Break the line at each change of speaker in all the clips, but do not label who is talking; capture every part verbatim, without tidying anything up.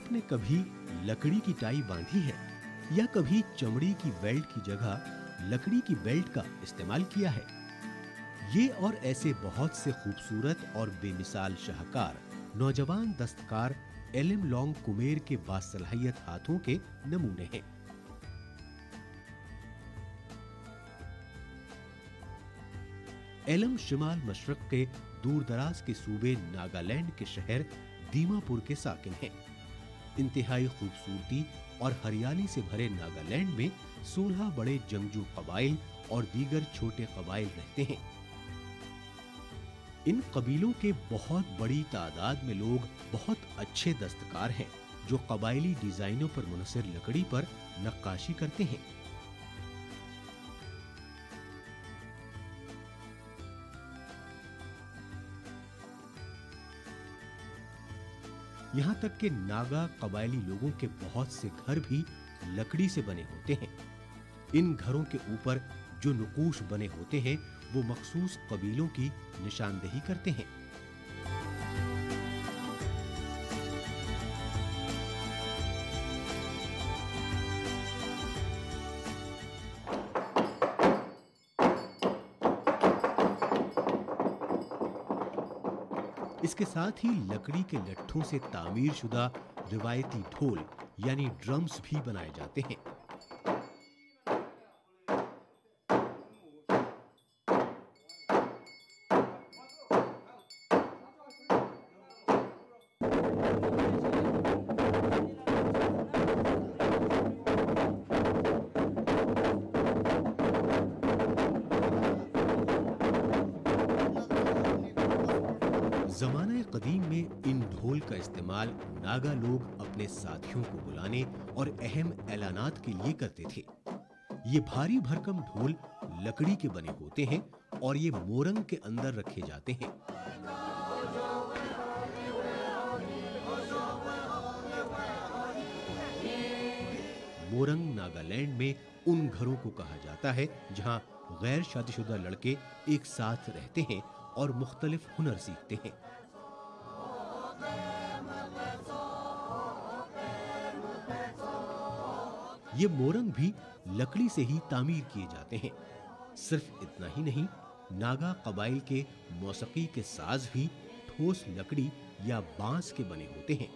आपने कभी लकड़ी की टाई बांधी है या कभी चमड़ी की बेल्ट की जगह लकड़ी की बेल्ट का इस्तेमाल किया है? ये और ऐसे बहुत से खूबसूरत और बेमिसाल शाहकार नौजवान दस्तकार एलएम लॉन्ग कुमेर के बासलाहियत हाथों के नमूने हैं। एलम शिमाल मशरक के दूर दराज के सूबे नागालैंड के शहर दीमापुर के साकिन हैं। इंतहाई खूबसूरती और हरियाली से भरे नागालैंड में सोलह बड़े जंगजू कबाइल और दीगर छोटे कबाइल रहते हैं। इन कबीलों के बहुत बड़ी तादाद में लोग बहुत अच्छे दस्तकार हैं जो कबायली डिजाइनों पर मुनहसर लकड़ी पर नक्काशी करते हैं। यहाँ तक कि नागा कबायली लोगों के बहुत से घर भी लकड़ी से बने होते हैं। इन घरों के ऊपर जो नुकूश बने होते हैं वो मखसूस कबीलों की निशानदेही करते हैं। इसके साथ ही लकड़ी के लट्ठों से तामीर शुदा रिवायती ढोल यानी ड्रम्स भी बनाए जाते हैं। ज़माने कदीम में इन ढोल का इस्तेमाल नागा लोग अपने साथियों को बुलाने और अहम ऐलानात के लिए करते थे। ये भारी भरकम ढोल लकड़ी के बने होते हैं और ये मोरंग के अंदर रखे जाते हैं। मोरंग नागालैंड में उन घरों को कहा जाता है जहां गैर शादीशुदा लड़के एक साथ रहते हैं और मुख्तलिफ हुनर सीखते हैं। ये मोरंग भी लकड़ी से ही तामीर किए जाते हैं। सिर्फ इतना ही नहीं, नागा कबाइल के मौसीकी के साज भी ठोस लकड़ी या बांस के बने होते हैं।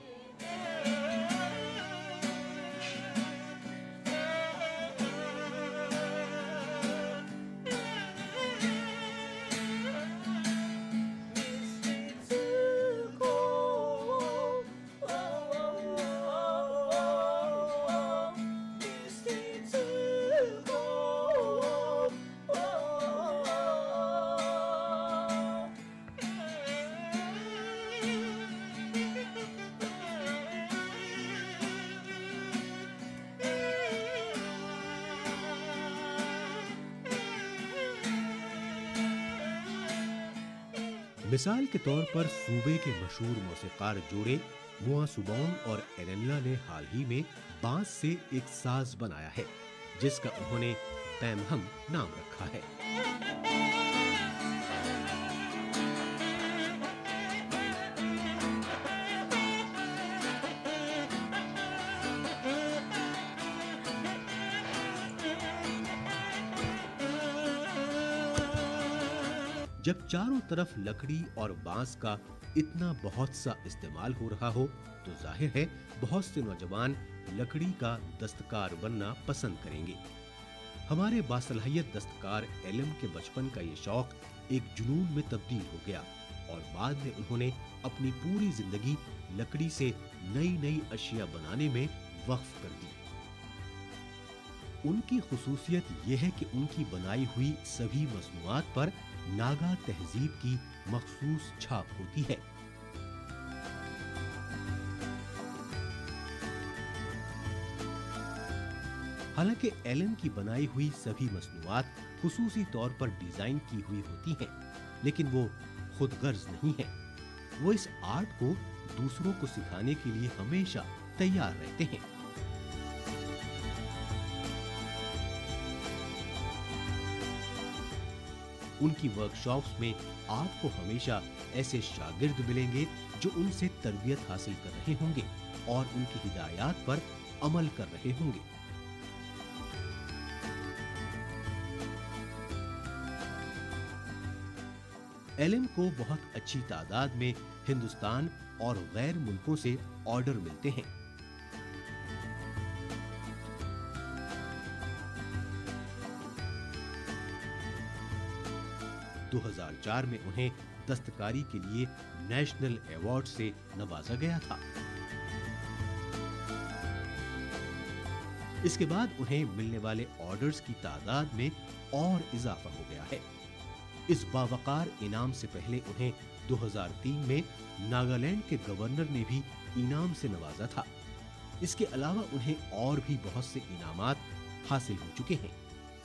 मिसाल के तौर पर सूबे के मशहूर मौसीकार जोड़े मुआ सुबोंग और एरेनला ने हाल ही में बांस से एक साज बनाया है जिसका उन्होंने पैमहम नाम रखा है। जब चारों तरफ लकड़ी और बांस का इतना बहुत सा इस्तेमाल हो रहा हो तो जाहिर है बहुत से नौजवान लकड़ी का दस्तकार बनना पसंद करेंगे। हमारे बासलाहियत दस्तकार एलम के बचपन का ये शौक एक जुनून में तब्दील हो गया और बाद में उन्होंने अपनी पूरी जिंदगी लकड़ी से नई नई अशिया बनाने में वक्फ कर दी। उनकी खुसूसियत यह है कि उनकी बनाई हुई सभी मसनूआत पर नागा तहजीब की मखसूस छाप होती है। हालांकि एलन की बनाई हुई सभी मसनूआत खुसूसी तौर पर डिजाइन की हुई होती हैं, लेकिन वो खुदगर्ज नहीं है। वो इस आर्ट को दूसरों को सिखाने के लिए हमेशा तैयार रहते हैं। उनकी वर्कशॉप्स में आपको हमेशा ऐसे शागिर्द मिलेंगे जो उनसे तरबियत हासिल कर रहे होंगे और उनकी हिदायत पर अमल कर रहे होंगे। एलिम को बहुत अच्छी तादाद में हिंदुस्तान और गैर मुल्कों से ऑर्डर मिलते हैं। दो हज़ार चार में उन्हें दस्तकारी के लिए नेशनल अवार्ड से नवाजा गया था। इसके बाद उन्हें मिलने वाले ऑर्डर्स की तादाद में और इजाफा हो गया है। इस बावकार इनाम से पहले उन्हें दो हज़ार तीन में नागालैंड के गवर्नर ने भी इनाम से नवाजा था। इसके अलावा उन्हें और भी बहुत से इनामात हासिल हो चुके हैं।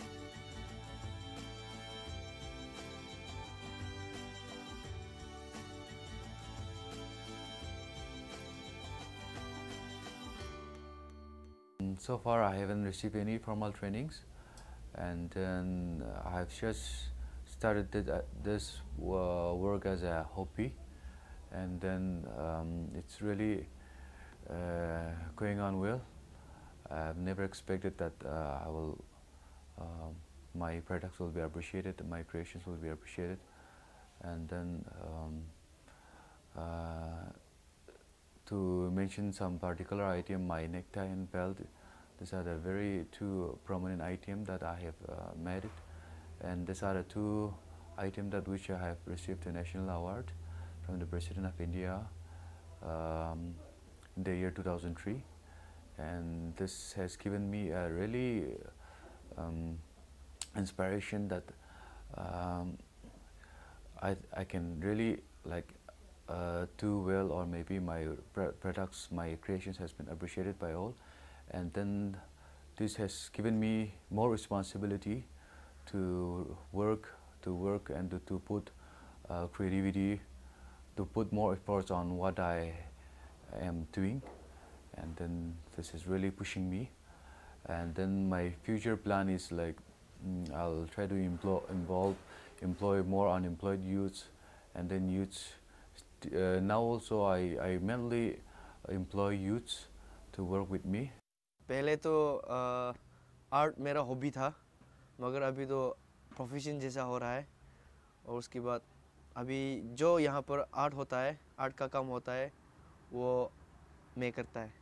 So far, I haven't received any formal trainings, and then I have just started this, uh, this uh, work as a hobby, and then um, it's really uh, going on well. I've never expected that uh, I will, uh, my products will be appreciated, my creations will be appreciated, and then um, uh, to mention some particular item, my necktie and belt. These are the very two prominent items that I have uh, made it, and these are the two items that which I have received a national award from the President of India um, in the year two thousand three, and this has given me a really um, inspiration that um, I, I can really like uh, do well, or maybe my pr products, my creations has been appreciated by all. And then this has given me more responsibility to work, to work and to, to put uh, creativity, to put more efforts on what I am doing. And then this is really pushing me. And then my future plan is like, mm, I'll try to employ, involve, employ more unemployed youths, and then youths. Uh, now also I, I mainly employ youths to work with me.
पहले तो art मेरा hobby था, मगर अभी तो profession जैसा हो रहा है। और उसके बाद अभी जो यहाँ पर आर्ट होता है, आर्ट का काम होता है, वो मैं करता है।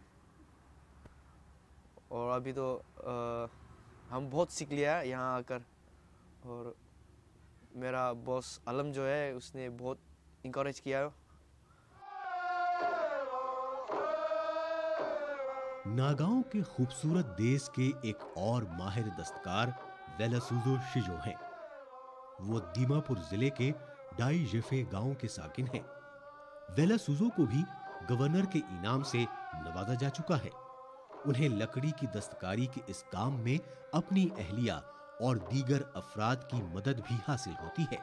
और अभी तो आ, हम बहुत सीख लिया यहाँ आकर। और मेरा बॉस आलम जो है, उसने बहुत इंकरेज किया।
नागाओं के खूबसूरत देश के एक और माहिर दस्तकार वेलासुजो शिजो हैं। वो दीमापुर जिले के डाई जेफे गांव के साकिन हैं। वेलासुजो को भी गवर्नर के इनाम से नवाजा जा चुका है। उन्हें लकड़ी की दस्तकारी के इस काम में अपनी अहलिया और दीगर अफराद की मदद भी हासिल होती है।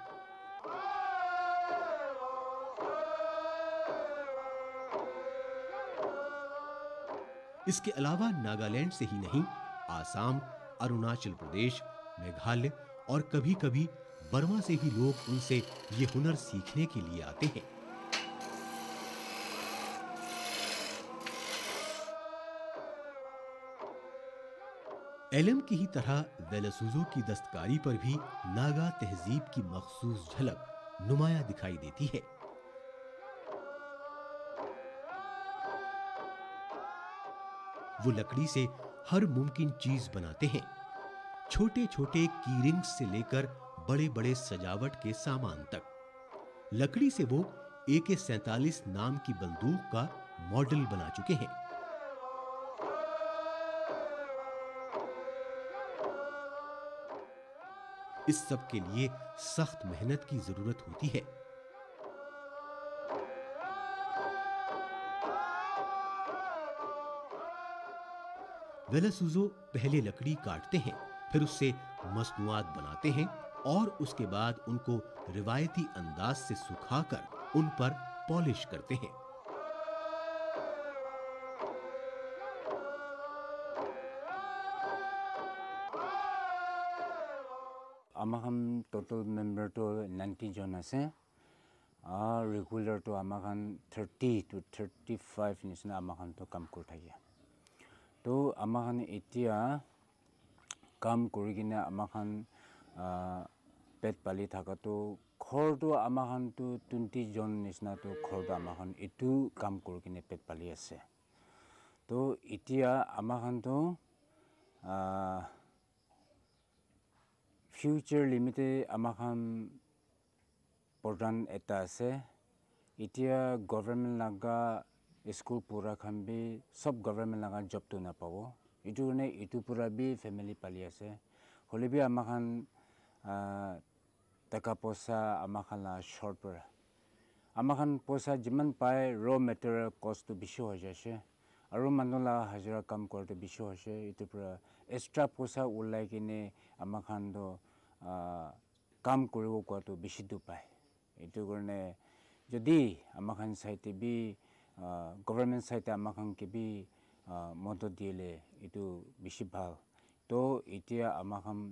इसके अलावा नागालैंड से ही नहीं, आसाम, अरुणाचल प्रदेश, मेघालय और कभी-कभी बर्मा से भी लोग उनसे ये हुनर सीखने के लिए आते हैं। एलम की ही तरह वेलासुजो की दस्तकारी पर भी नागा तहजीब की मखसूस झलक नुमाया दिखाई देती है। वो लकड़ी से हर मुमकिन चीज बनाते हैं, छोटे-छोटे कीरिंग्स से लेकर बड़े-बड़े सजावट के सामान तक। लकड़ी से वो ए के सैंतालीस नाम की बंदूक का मॉडल बना चुके हैं। इस सब के लिए सख्त मेहनत की जरूरत होती है। वेलासुजो पहले लकड़ी काटते हैं, फिर उससे मसनूआत बनाते हैं और उसके बाद उनको रिवायती अंदाज से सुखाकर उन पर पॉलिश करते हैं।
Amakan total member to ninety jon ase. Ah regular to amakan thirty to thirty-five nisna amakan to kam kor thake. To amakan etia kam korigina amakan pet pali thaka to khor to amakan to twenty jon nisna to khor to amakan etu kam korigine pet pali ase. To etia amakan to future limited amakan program eta ase. Etia government laga school pura khambi sub government laga job to na pawo. Itu ne itu pura bi family pali ase. Hole bi amakan taka posa amakan la short pura. Amakan posa jiman pai raw material cost to bishi ho jase. Aru manula hajra kam korte bishi ho jase. Itu pura extra posa ulai kine amakan do kam koribo kwa to bishi du pai. Itu korne jadi amakan site bi government site amakan ke bi moto diele itu bishi bhal. To itia amakan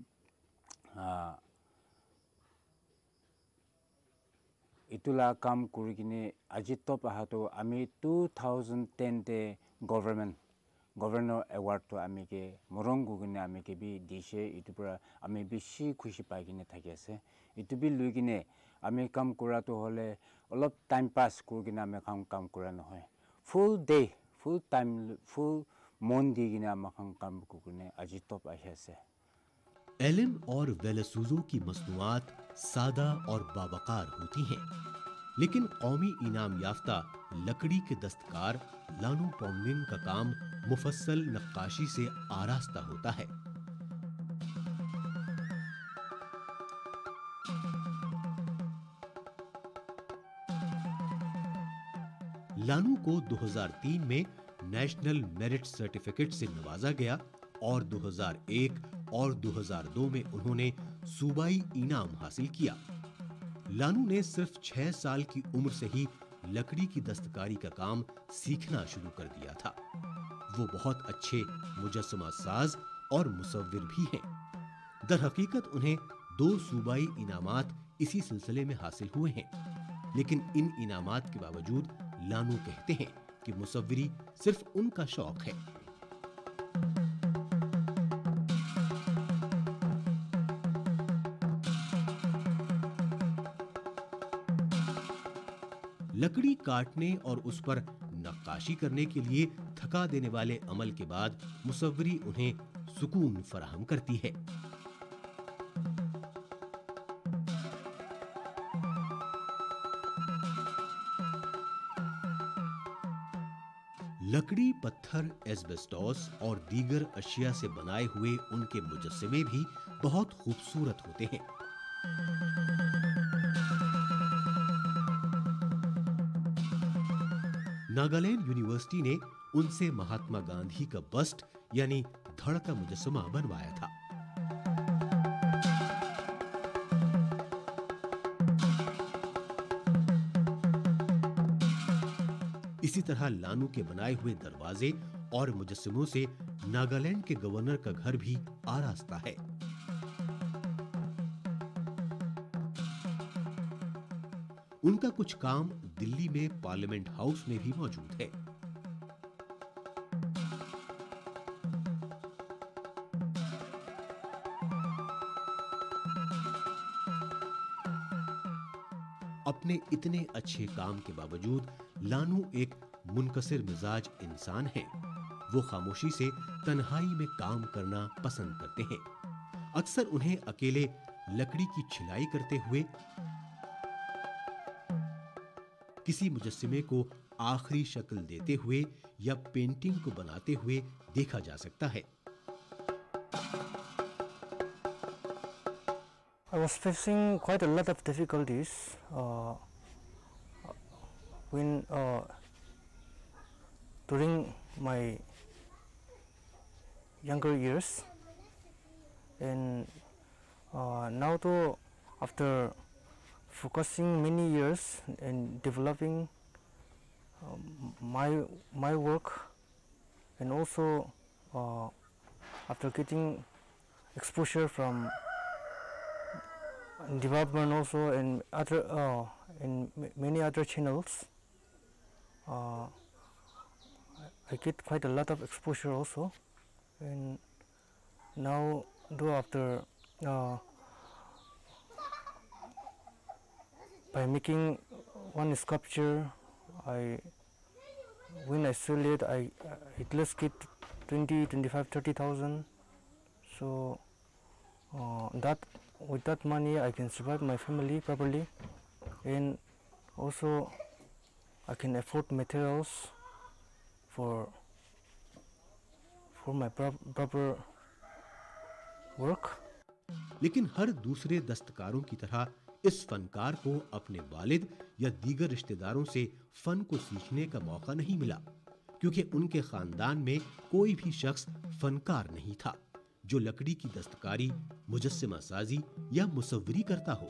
itula kam kurikine ajitop ahato ami two thousand ten te government governor award to ami ke morongu gune ami ke bi dishe itu pura ami bishi khushi paigine thake ase. Itu bi luigine ami kam kura to hole olop time pass kurgina ami kam kam kura no hoy. Full day full time full mon digine amakan kam kurgine ajitop ahese.
एलिम और वेलेसुजो की मसनूआत सादा और बावकार होती हैं, लेकिन कौमी इनाम याफ्ता लकड़ी के दस्तकार लानू पोंगिंग का काम मुफस्सल नक्काशी से आरास्ता होता है। लानू को दो हज़ार तीन में नेशनल मेरिट सर्टिफिकेट से नवाजा गया और दो हज़ार एक और दो हज़ार दो में उन्होंने सूबाई इनाम हासिल किया। लानू ने सिर्फ छह साल की उम्र से ही लकड़ी की दस्तकारी का काम सीखना शुरू कर दिया था। वो बहुत अच्छे मुजस्समा साज और मुसव्विर भी हैं। दर हकीकत उन्हें दो सूबाई इनामात इसी सिलसिले में हासिल हुए हैं, लेकिन इन इनामात के बावजूद लानू कहते हैं कि मुसव्विरी सिर्फ उनका शौक है। लकड़ी काटने और उस पर नक्काशी करने के लिए थका देने वाले अमल के बाद मुसव्विरी उन्हें सुकून फराहम करती है। लकड़ी, पत्थर, एस्बेस्टॉस और दीगर अशिया से बनाए हुए उनके मुजस्समे भी बहुत खूबसूरत होते हैं। नागालैंड यूनिवर्सिटी ने उनसे महात्मा गांधी का बस्ट यानी धड़ का मुजस्समा बनवाया था। इसी तरह लानू के बनाए हुए दरवाजे और मुजस्समों से नागालैंड के गवर्नर का घर भी आरास्ता है। उनका कुछ काम दिल्ली में पार्लियामेंट हाउस में भी मौजूद है। अपने इतने अच्छे काम के बावजूद लानू एक मुनकसिर मिजाज इंसान हैं। वो खामोशी से तन्हाई में काम करना पसंद करते हैं। अक्सर उन्हें अकेले लकड़ी की छिलाई करते हुए किसी मुजस्समे को आखिरी शक्ल देते हुए या पेंटिंग को बनाते हुए देखा जा सकता है।
I was facing quite a lot of difficulties uh, when uh, during my younger years, and uh, now too, after focusing many years in developing um, my my work, and also uh, after getting exposure from
development also in other uh, in m- many other channels. Uh, I get quite a lot of exposure also, and now though after uh, by making one sculpture, I when I sell it, I uh, at least get twenty, twenty-five, thirty thousand. So uh, that with that money, I can survive my family properly, and also I can afford materials for for my pro- proper work.
लेकिन हर दूसरे दस्तकारों की तरह इस फनकार को अपने वालिद या दीगर रिश्तेदारों से फन को सीखने का मौका नहीं मिला, क्योंकि उनके खानदान में कोई भी शख्स फनकार नहीं था जो लकड़ी की दस्तकारी, मुजस्समा साजी या मुसव्वरी करता हो।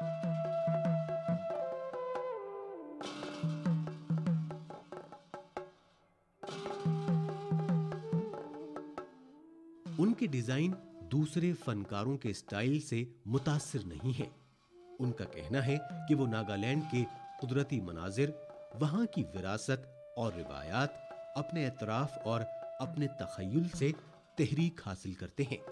उनके डिजाइन दूसरे फनकारों के स्टाइल से मुतासिर नहीं है। उनका कहना है कि वो नागालैंड के कुदरती मनाजिर, वहां की विरासत और रिवायात, अपने एतराफ और अपने तखय्युल से तहरीक हासिल करते हैं।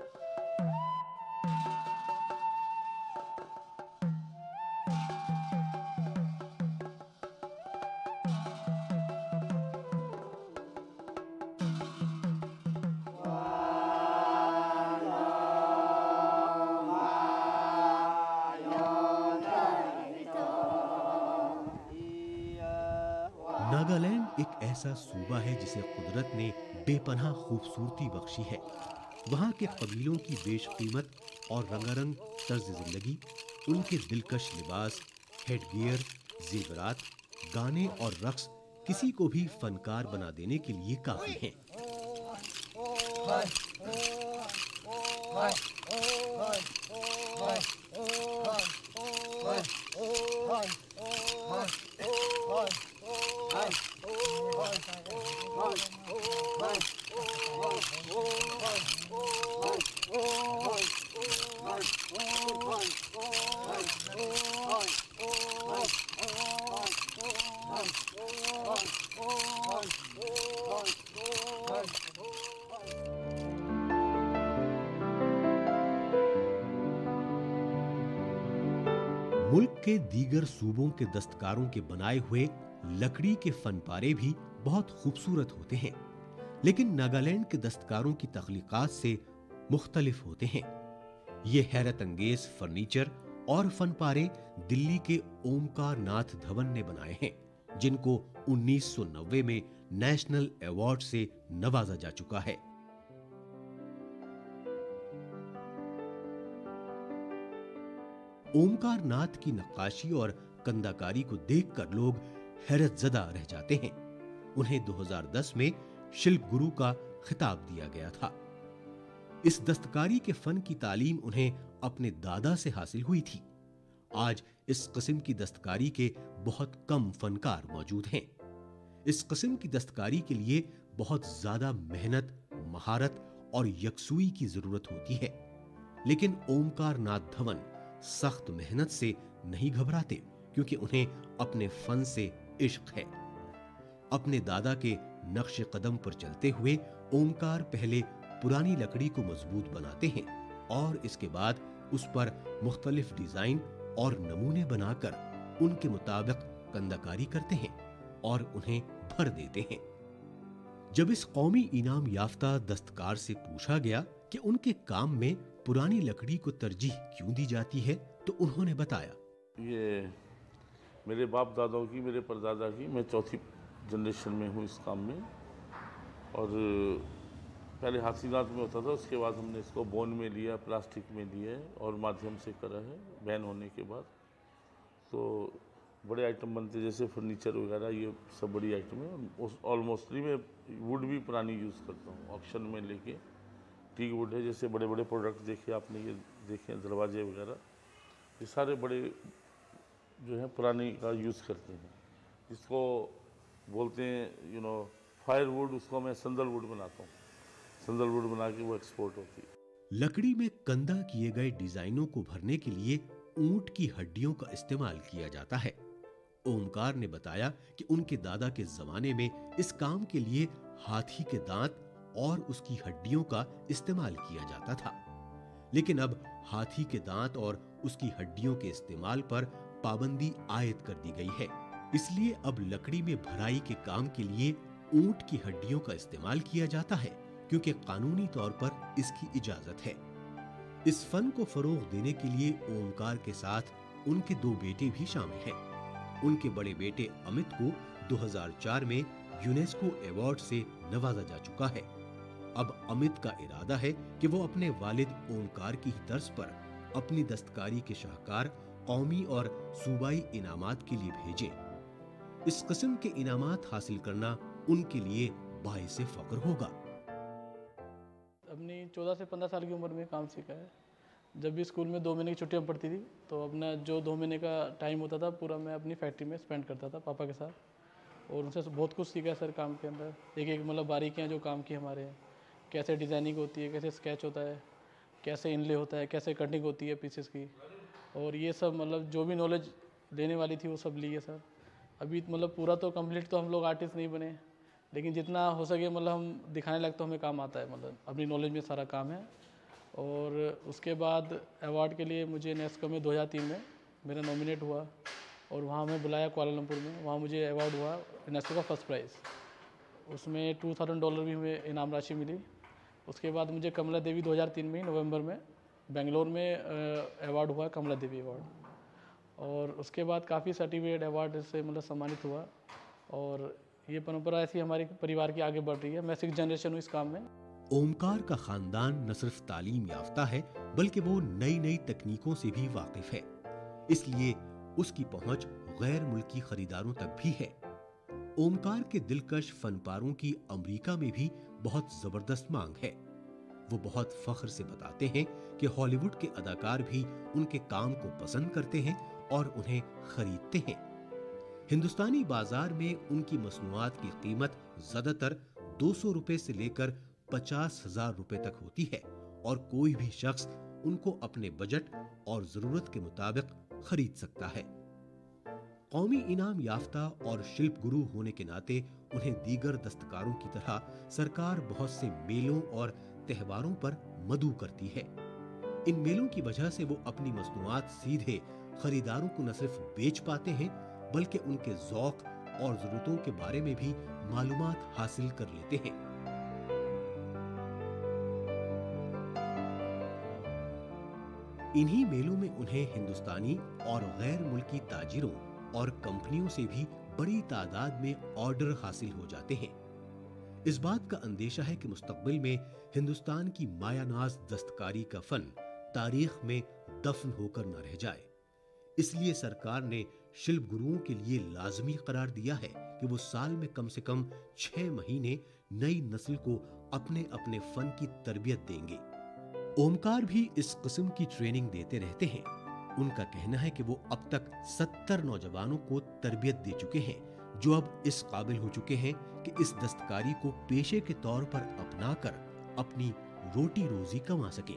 नागालैंड एक ऐसा सूबा है जिसे कुदरत ने बेपनाह खूबसूरती बख्शी है। वहाँ के कबीलों की बेशकीमत और रंगारंग तर्ज जिंदगी, उनके दिलकश लिबास, हेडगियर, जेवरात, गाने और रक्स किसी को भी फनकार बना देने के लिए काफी हैं। मुल्क के दीगर सूबों के दस्तकारों के बनाए हुए लकड़ी के फनपारे भी बहुत खूबसूरत होते हैं, लेकिन नागालैंड के दस्तकारों की तख्लीकात से मुख्तलिफ होते हैं। ये हैरत अंगेज फर्नीचर और फनपारे दिल्ली के ओमकार नाथ धवन ने बनाए हैं, जिनको उन्नीस सौ नब्बे में नेशनल अवार्ड से नवाजा जा चुका है। ओमकार नाथ की नक्काशी और कंदाकारी को देखकर लोग हैरत ज़दा रह जाते हैं। उन्हें दो हज़ार दस में शिल्प गुरु का खिताब दिया गया था। इस दस्तकारी के फन की तालीम उन्हें अपने दादा से हासिल हुई थी। आज इस किस्म की दस्तकारी के बहुत कम फनकार मौजूद हैं। इस किस्म की दस्तकारी के लिए बहुत ज्यादा मेहनत, महारत और यकसुई की जरूरत होती है, लेकिन ओमकार नाथ धवन सख्त मेहनत से नहीं घबराते, क्योंकि उन्हें अपने फन से इश्क है। अपने दादा के नक्श कदम पर चलते हुए ओमकार पहले पुरानी लकड़ी को मजबूत बनाते हैं और इसके बाद उस पर मुख्तलिफ डिजाइन और नमूने बनाकर उनके मुताबिक कंदाकारी करते हैं और उन्हें भर देते हैं। जब इस कौमी इनाम याफ्ता दस्तकार से पूछा गया कि उनके काम में पुरानी लकड़ी को तरजीह क्यों दी जाती है, तो उन्होंने बताया,
ये मेरे बाप दादाओं की, मेरे परदादा की, मैं चौथी जनरेशन में हूँ इस काम में। और पहले हाथीदांत में होता था, उसके बाद हमने इसको बोन में लिया, प्लास्टिक में लिया है और माध्यम से करा है बैन होने के बाद। तो बड़े आइटम बनते जैसे फर्नीचर वगैरह, ये सब बड़ी आइटम है। ऑलमोस्टली मैं वुड भी पुरानी यूज़ करता हूँ, ऑक्शन में लेके टीक वुड है। जैसे बड़े बड़े प्रोडक्ट देखे आपने, ये देखे दरवाजे वगैरह, ये सारे बड़े जो है पुरानी का यूज़ करते हैं। जिसको बोलते हैं यू नो फायर वुड, उसको मैं संदल वुड बनाता हूँ। संदल वुड बना के वो एक्सपोर्ट होती है।
लकड़ी में कंदा किए गए डिजाइनों को भरने के लिए ऊंट की हड्डियों का इस्तेमाल किया जाता है। ओमकार ने बताया कि उनके दादा के जमाने में इस काम के लिए हाथी के दांत और उसकी हड्डियों का इस्तेमाल किया जाता था, लेकिन अब हाथी के दांत और उसकी हड्डियों के इस्तेमाल पर पाबंदी आयद कर दी गई है। इसलिए अब लकड़ी में भराई के काम के लिए ऊंट की हड्डियों का इस्तेमाल किया जाता है, क्योंकि कानूनी तौर पर इसकी इजाजत है। इस फन को फरोग देने के लिए ओमकार के साथ उनके दो बेटे भी शामिल हैं। उनके बड़े बेटे अमित को दो हज़ार चार में यूनेस्को अवार्ड से नवाजा जा चुका है। अब अमित का इरादा है कि वो अपने वालिद ओमकार की ही तर्ज पर अपनी दस्तकारी के शाहकार कौमी और सूबाई इनामात के लिए भेजें। इस किस्म के इनामात हासिल करना उनके लिए बाइसे फख्र होगा।
अपनी चौदह से पंद्रह साल की उम्र में काम सीखा है। जब भी स्कूल में दो महीने की छुट्टियां पड़ती थी तो अपना जो दो महीने का टाइम होता था पूरा मैं अपनी फैक्ट्री में स्पेंड करता था पापा के साथ, और उनसे बहुत कुछ सीखा है सर काम के अंदर। एक एक मतलब बारीकियाँ जो काम की हमारे, कैसे डिज़ाइनिंग होती है, कैसे स्केच होता है, कैसे इनले होता है, कैसे कटिंग होती है पीसेस की, और ये सब मतलब जो भी नॉलेज लेने वाली थी वो सब ली है सर। अभी मतलब पूरा तो कंप्लीट तो हम लोग आर्टिस्ट नहीं बने, लेकिन जितना हो सके मतलब हम दिखाने लायक तो हमें काम आता है, मतलब अपनी नॉलेज में सारा काम है। और उसके बाद अवार्ड के लिए मुझे नेस्को में दो हज़ार तीन में मेरा नॉमिनेट हुआ और वहाँ मैं बुलाया कुआलालंपुर में, वहाँ मुझे अवार्ड हुआ नेस्को का फर्स्ट प्राइज़। उसमें टू थाउजेंड डॉलर भी हमें इनाम राशि मिली। उसके बाद मुझे कमला देवी दो हज़ार तीन में नवंबर में बेंगलोर में अवार्ड हुआ कमला देवी अवार्ड। और उसके बाद काफ़ी सर्टिफिकेट अवार्ड से मतलब सम्मानित हुआ, और ये परंपरा ऐसी हमारे परिवार की आगे बढ़ रही है। मैं सिक्स जनरेशन हूँ इस काम में।
ओमकार का खानदान न सिर्फ तालीम याफ्ता है बल्कि वो नई नई तकनीकों से भी वाकिफ है, इसलिए उसकी पहुंच गैर मुल्की खरीदारों तक भी है। ओमकार के दिलकश फनपारों की अमेरिका में भी बहुत जबरदस्त मांग है। वो बहुत फख्र से बताते हैं कि हॉलीवुड के अदाकार भी उनके काम को पसंद करते हैं और उन्हें खरीदते हैं। हिंदुस्तानी बाजार में उनकी मसनूआत की कीमत ज्यादातर दो सौ रुपए से लेकर पचास हजार रुपए तक होती है, और कोई भी शख्स उनको अपने बजट और जरूरत के मुताबिक खरीद सकता है। कौमी इनाम याफ्ता और शिल्प गुरु होने के नाते उन्हें दीगर दस्तकारों की तरह सरकार बहुत से मेलों और त्योहारों पर मदऊ करती है। इन मेलों की वजह से वो अपनी मसनूआत सीधे खरीदारों को न सिर्फ बेच पाते हैं बल्कि उनके ज़ौक़ और ज़रूरतों के बारे में भी मालूमात हासिल कर लेते हैं। इन्हीं मेलों में उन्हें हिंदुस्तानी और गैर मुल्की ताजिरों और कंपनियों से भी बड़ी तादाद में ऑर्डर हासिल हो जाते हैं। इस बात का अंदेशा है कि मुस्तकबिल में हिंदुस्तान की मायानाज दस्तकारी का फन तारीख में दफन होकर न रह जाए। इसलिए सरकार ने शिल्प गुरुओं के लिए लाजमी करार दिया है कि वो साल में कम से कम छह महीने नई नस्ल को अपने अपने फन की तरबियत देंगे। ओमकार भी इस किस्म की ट्रेनिंग देते रहते हैं। उनका कहना है कि वो अब तक सत्तर नौजवानों को तरबियत दे चुके हैं, जो अब इस काबिल हो चुके हैं कि इस दस्तकारी को पेशे के तौर पर अपनाकर अपनी रोटी रोजी कमा सकें।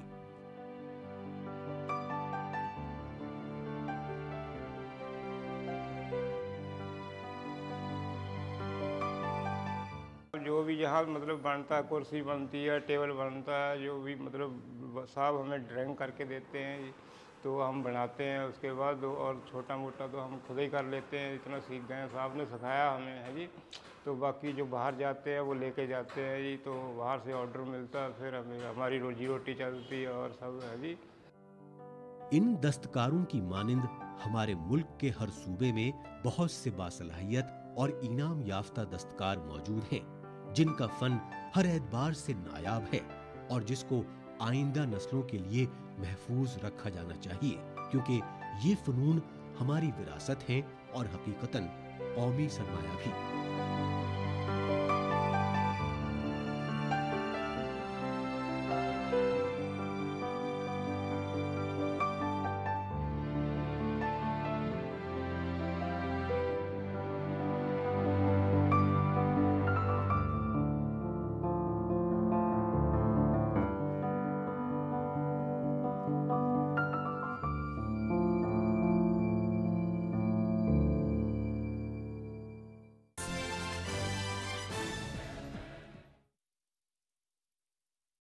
जो भी यहाँ मतलब बनता है, कुर्सी बनती है, टेबल बनता है, जो भी मतलब साहब हमें ड्राइंग करके देते हैं तो हम बनाते हैं। उसके बाद और छोटा मोटा तो हम खुद ही कर लेते हैं, इतना सीख गए हैं, साहब ने सिखाया हमें है जी। तो बाकी जो बाहर जाते हैं वो लेके जाते हैं जी, तो बाहर से ऑर्डर मिलता है, फिर हमें हमारी रोजी रोटी चलती है और सब है जी।
इन दस्तकारों की मानिंद हमारे मुल्क के हर सूबे में बहुत से बासलाहियत और इनाम याफ्ता दस्तकार मौजूद हैं, जिनका फन हर एतबार से नायाब है और जिसको आइंदा नस्लों के लिए महफूज रखा जाना चाहिए, क्योंकि ये फनून हमारी विरासत हैं और हकीकतन कौमी सरमाया भी।